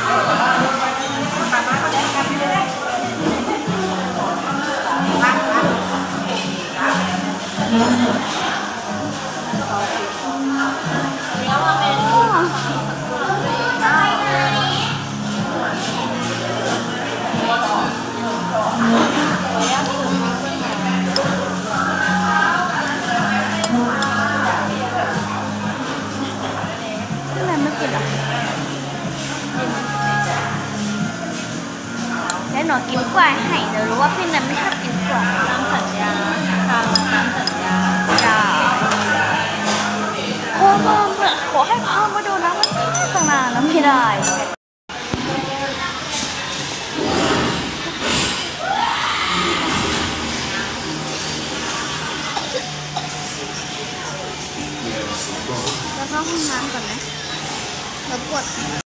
หนูกินกล้วยให้หนูรู้ว่าพี่นันไม่ชอบกินกล้วยตามสัญญาตามสัญญาจ้าขอให้พ่อมาดูนะมันตั้งนานแล้วไม่ได้แล้วเข้าห้องน้ำก่อนไหมแล้วปวด